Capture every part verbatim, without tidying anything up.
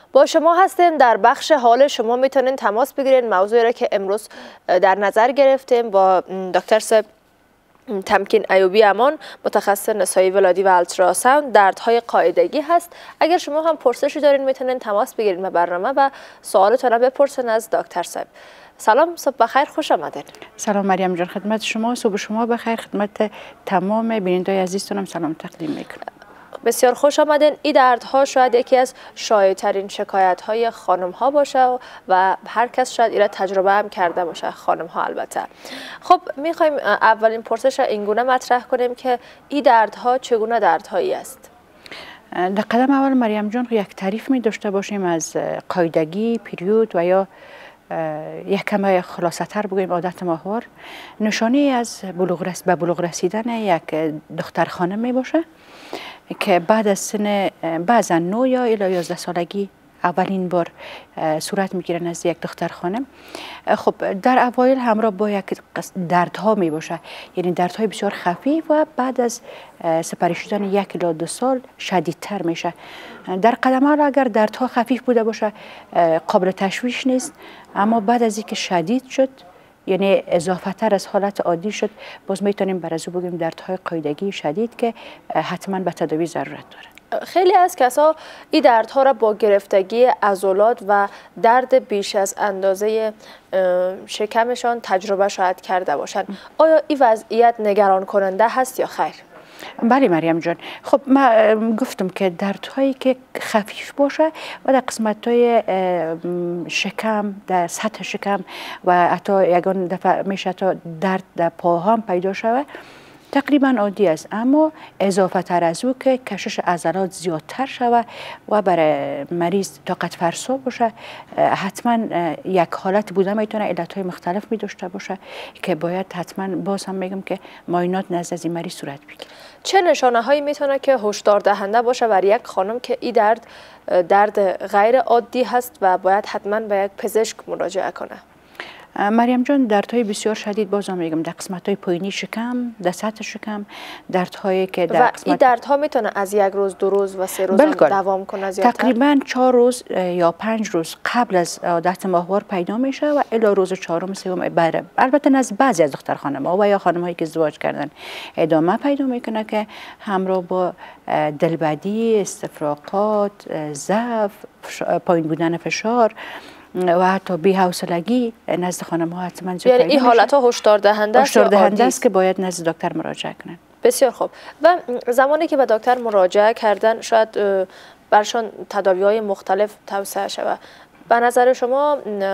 با شما هستیم در بخش حال شما. میتونین تماس بگیرین. موضوعی را که امروز در نظر گرفتیم با دکتر صاحب تمکین ایوبی امان، متخصص نسایی ولادی و التراساوند، دردهای قاعدگی هست. اگر شما هم پرسشی دارین میتونین تماس بگیرین به برنامه و سوالتون را بپرسین از دکتر صاحب. سلام، صبح بخیر، خوش آمدید. سلام مریم جان، خدمت شما. صبح شما بخیر، خدمت تمام بینندگان عزیزتونم سلام تقدیم میکنم. بسیار خوش آمدین. این دردها شاید یکی از شایع ترین شکایت های خانم ها باشه و هر کس شاید اینا تجربه هم کرده باشه، خانم ها البته. خب میخوایم اولین پرسش اینگونه مطرح کنیم که این دردها چگونه دردهایی است؟ در قدم اول مریم جان یک تعریف می داشته باشیم از قاعدگی، پیریود و یا یک کمه خلاصه تر بگوییم عادت ماهوار. نشانه از بلوغ رس به بلوغ رسیدن یک دختر خانم می باشه که بعد از سن بعضا نه یا الی یازده سالگی اولین بار صورت میگیره نزد یک دختر خانم. خب در اوایل همراه با یک دردها می باشه، یعنی دردهای بسیار خفیف و بعد از سپری شدن یک الی دو سال شدیدتر میشه. در قدم اول اگر دردها خفیف بوده باشه قابل تشویش نیست، اما بعد از اینکه شدید شد، یعنی اضافه تر از حالت عادی شد، باز میتونیم بر از او بگیم دردهای قاعدگی شدید که حتما به تداوی ضرورت داره. خیلی از کسا این دردها را با گرفتگی عضلات و درد بیش از اندازه شکمشان تجربه شاید کرده باشند. آیا این وضعیت نگران کننده هست یا خیر؟ بله مریم جان، خب من گفتم که دردهایی که خفیف باشه و در قسمت‌های شکم، در سطح شکم و حتی یگان دفعه میشه تا درد در پاها هم پیدا شود تقریبا عادی است، اما اضافه تر از او که کشش عضلات زیادتر شود و برای مریض طاقت فرسا باشه، حتما یک حالت بوده میتونه علتهای مختلف می داشته باشه که باید حتما باز هم میگم که معاینات نزد از این مریض صورت بگیره. چه نشانه هایی میتونه که هشدار دهنده باشه برای یک خانم که این درد درد غیر عادی هست و باید حتما به یک پزشک مراجعه کنه؟ مریم جان، دردهای بسیار شدید بازم میگم در قسمت‌های پایینی شکم، در سطح شکم، دردهایی که در و قسمت این دردها میتونه از یک روز، دو روز و سه روز دوام کنه زیادتر؟ تقریبا چهار روز یا پنج روز قبل از عادت ماهوار پیدا میشه و الی روز چهارم سوم بعد، البته از بعضی از دختر خانم‌ها و یا خانم‌هایی که ازدواج کردن ادامه پیدا میکنه که همراه با دلبدی، استفراغات، ضعف، پایین بودن فشار و حتی بی‌حوصلگی نزد خانم ها حتما زیاد. یعنی این حالت ها هشدار دهنده است هشدار دهنده است که باید نزد دکتر مراجعه کنند. بسیار خوب. و زمانی که به دکتر مراجعه کردن شاید برشان تداوی های مختلف توصیه شود. به نظر شما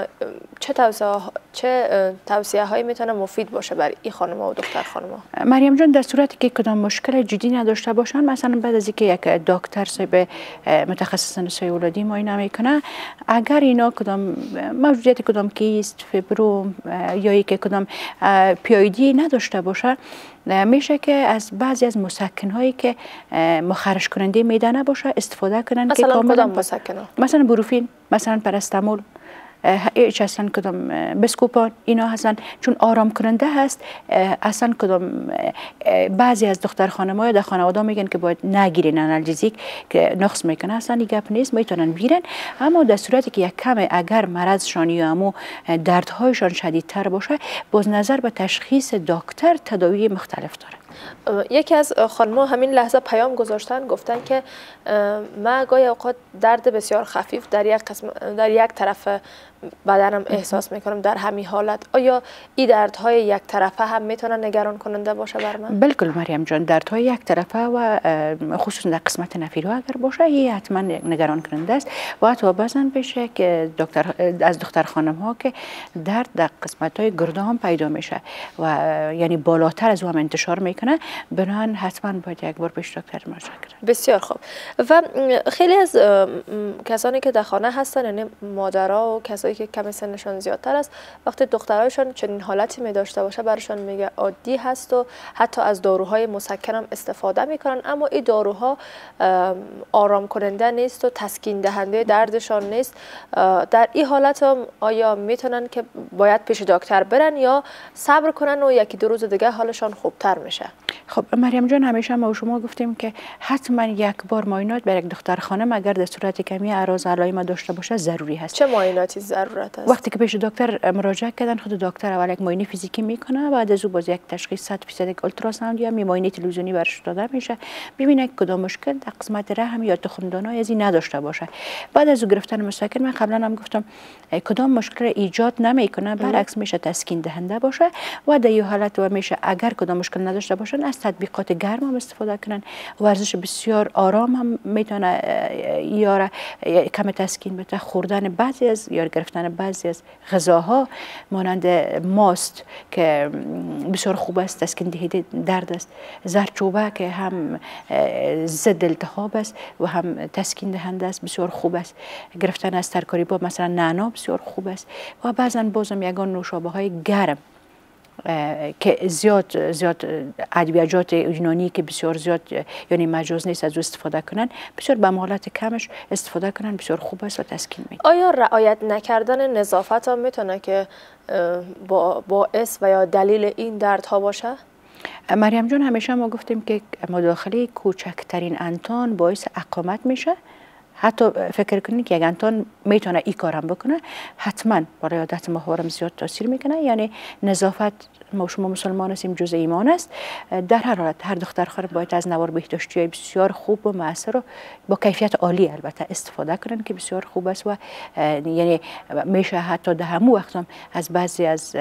چه توصیه چه توصیه هایی میتونه مفید باشه برای این خانم ها و دختر خانم ها؟ مریم جان، در صورتی که کدام مشکل جدی نداشته باشن، مثلا بعد از اینکه یک دکتر صاحب متخصص نسایی ولادی معاینه میکنه، اگر اینا کدام موجودیت کدام کیست، فیبروم یا اینکه کدام پیایدی نداشته باشه، میشه که از بعضی از مسکن هایی که مخرش کننده معده نباشه استفاده کنن. مثلا که کاملا کدام مسکن ها؟ مثلا بروفین، مثلا پاراستامول، ایچ هستن کدام بسکوپان، اینا هستن چون آرام کننده هست. اصلا کدام بعضی از دختر خانم‌ها در خانواده میگن که باید نگیرین آنالژیک که نقص میکنه، اصلا این گپ نیست، میتونن بگیرن، اما در صورتی که یک کم اگر مرضشان یا امو دردهایشان شدیدتر باشه، باز نظر به تشخیص دکتر تداوی مختلف داره. یکی از خانم‌ها همین لحظه پیام گذاشتن، گفتن که من گاهی اوقات درد بسیار خفیف در یک قسم در یک طرف بدنم احساس میکنم در همین حالت. آیا این دردهای یک طرفه هم میتونن نگران کننده باشه بر من؟ بالکل مریم جان، دردهای یک طرفه و خصوصا در قسمت نفیرها اگر باشه این حتما نگران کننده است و حتی بعضن بشه که دکتر از دختر خانم ها که درد در قسمت های گرده هم پیدا میشه و یعنی بالاتر از او هم انتشار میکنه، بنابراین حتما باید یک بار پیش دکتر مراجعه کنه. بسیار خوب. و خیلی از کسانی که در خانه هستن، یعنی مادرها و کسایی کسایی که کم سنشان زیادتر است وقتی دخترایشان چنین حالتی می داشته باشه برشان میگه عادی هست و حتی از داروهای مسکن هم استفاده میکنن، اما این داروها آرام کننده نیست و تسکین دهنده دردشان نیست. در این حالت هم آیا میتونن که باید پیش دکتر برن یا صبر کنن و یکی دو روز دیگه حالشان خوبتر میشه؟ خب مریم جان، همیشه ما و شما گفتیم که حتما یک بار معاینات برای یک دخترخانه اگر در صورت کمی اعراض علائم داشته باشه ضروری هست. چه معایناتی ضرورت است؟ وقتی که پیش دکتر مراجعه کردن، خود دکتر اول یک معاینه فیزیکی میکنه، بعد از او باز یک تشخیص صد درصد یک اولتراساوند یا معاینه تلویزیونی برش داده میشه، ببینه کدام مشکل در قسمت رحم یا تخمدانای از این نداشته باشه. بعد از او گرفتن مسکن، من قبلا هم گفتم کدام مشکل ایجاد نمیکنه، برعکس میشه تسکین دهنده باشه و در این حالت و میشه اگر کدام مشکل نداشته باشن از تطبیقات گرم هم استفاده کنن. ورزش بسیار آرام هم میتونه یا کم تسکین بده. خوردن بعضی از یا گرفتن بعضی از غذاها مانند ماست که بسیار خوب است، تسکین دهنده درد است. زردچوبه که هم ضد التهاب است و هم تسکین دهنده است، بسیار خوب است. گرفتن از ترکاری با مثلا نعنا بسیار خوب است. و بعضا بازم یگان نوشابه های گرم که زیاد زیاد ادویجات یونانی که بسیار زیاد یعنی مجاز نیست از او استفاده کنن، بسیار به مالت کمش استفاده کنن، بسیار خوب است و تسکین میده. آیا رعایت نکردن نظافت هم میتونه که با باعث و یا دلیل این دردها باشه؟ مریم جان، همیشه ما گفتیم که مداخله کوچکترین انتان باعث اقامت میشه. حتی فکر کنید که یک انتان میتونه این کارم بکنه، حتما برای عادت ماهوارم زیاد تاثیر میکنه. یعنی نظافت، ما شما مسلمان هستیم، جزء ایمان است. در هر حالت هر دخترخوار باید از نوار بهداشتی بسیار خوب و مؤثر و با کیفیت عالی البته استفاده کنن که بسیار خوب است. و یعنی میشه حتی در همون وقت هم از بعضی از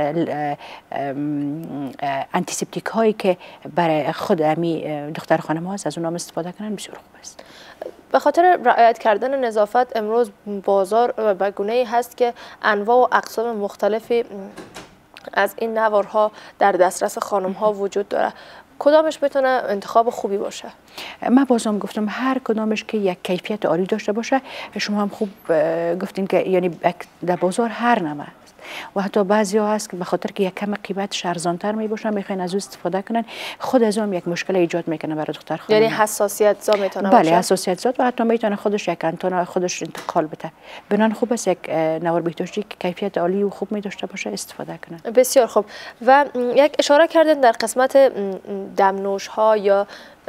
انتیسپتیک هایی که برای خود امی دخترخانه ما هست از اونها استفاده کنن، بسیار خوب است. به خاطر رعایت کردن نظافت امروز بازار به گونه‌ای هست که انواع و اقسام مختلفی از این نوارها در دسترس خانم ها وجود داره. کدامش میتونه انتخاب خوبی باشه؟ من بازم گفتم هر کدامش که یک کیفیت عالی داشته باشه. شما هم خوب گفتین که یعنی در بازار هر نمه است و حتی بعضی ها هست که به خاطر که یک کم قیمت ارزان‌تر می باشن میخواین از او استفاده کنن، خود از اون یک مشکل ایجاد میکنه برای دختر خانم. یعنی حساسیت زا میتونه بله باشه؟ حساسیت زا و حتی میتونه خودش یک انتان خودش انتقال بده. بنان خوب است یک نوار بهداشتی که کیفیت عالی و خوب می داشته باشه استفاده کنن. بسیار خوب. و یک اشاره کردن در قسمت دمنوش ها یا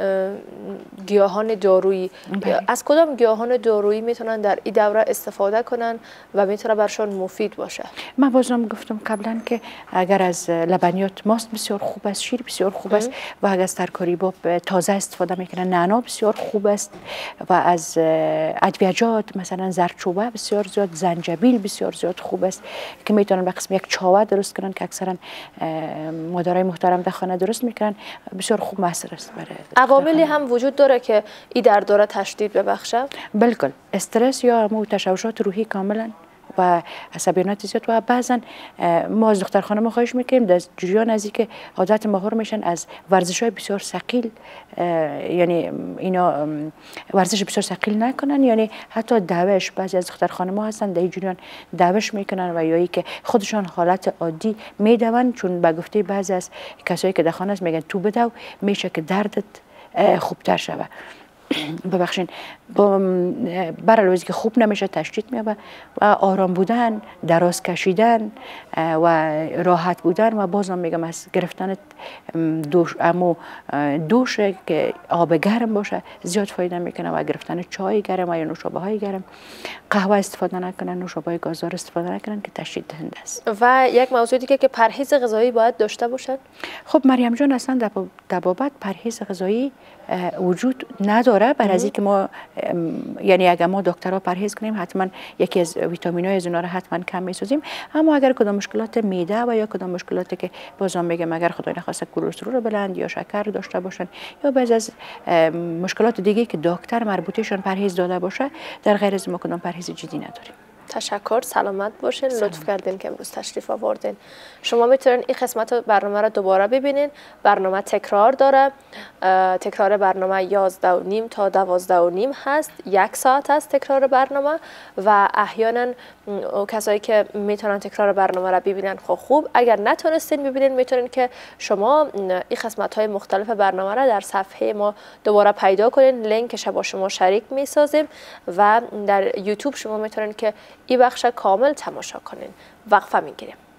گیاهان دارویی. بله. از کدام گیاهان دارویی میتونن در این دوره استفاده کنن و میتونه برشان مفید باشه؟ من بازم گفتم قبلا که اگر از لبنیات ماست بسیار خوب است، شیر بسیار خوب است و اگر از ترکاری باب تازه استفاده میکنن نعنا بسیار خوب است و از ادویجات مثلا زردچوبه بسیار زیاد، زنجبیل بسیار زیاد خوب است که میتونن به قسم یک چاوه درست کنن که اکثرا مادرای محترم در خانه درست میکنن، بسیار خوب مؤثر است. برای عواملی هم وجود داره که این درد داره تشدید ببخشه؟ بالکل، استرس یا مو تشوشات روحی کاملا و عصبانیت زیاد و بعضا ما از دخترخانه ما خواهش میکنیم در جریان از اینکه عادت ماهور میشن از ورزش های بسیار ثقیل، یعنی اینا ورزش بسیار ثقیل نکنن، یعنی حتی دوش بعضی از دخترخانه ما هستن در این جریان دوش میکنن و یا که خودشان حالت عادی میدون، چون به گفته بعضی از کسایی که در خانه است میگن تو بدو میشه که دردت خوبتر شوه. ببخشین برای لحظی که خوب نمیشه تشدید میابه و آرام بودن، دراز کشیدن و راحت بودن و بازم میگم از گرفتن دوش امو دوش که آب گرم باشه زیاد فایده میکنه و گرفتن چای گرم و یا نوشابه های گرم، قهوه استفاده نکنن، نوشابه های گازدار استفاده نکنن که تشدید دهنده است. و یک موضوع دیگه که پرهیز غذایی باید داشته باشن. خب مریم جان، اصلا در بابت پرهیز غذایی وجود نداره، برای از اینکه ما یعنی اگر ما دکترها پرهیز کنیم حتما یکی از ویتامین‌های از اونها رو حتما کم می‌سازیم، اما اگر کدام مشکلات معده و یا کدام مشکلاتی که بازم میگم اگر خدای نخواسته کلسترول بلند یا شکر داشته باشن یا بعضی از مشکلات دیگه که دکتر مربوطهشون پرهیز داده باشه، در غیر از ما کدام پرهیز جدی نداریم. تشکر، سلامت باشین. لطف کردین که امروز تشریف آوردین. شما میتونین این قسمت برنامه را دوباره ببینین. برنامه تکرار داره. تکرار برنامه یازده و نیم تا دوازده و نیم هست. یک ساعت است تکرار برنامه و احیانا کسایی که میتونن تکرار برنامه را ببینن خب خوب. اگر نتونستین ببینین میتونین که شما این قسمت های مختلف برنامه را در صفحه ما دوباره پیدا کنین. لینکش با شما شریک میسازیم و در یوتیوب شما میتونین که این بخش کامل تماشا کنین. وقفه میگیریم.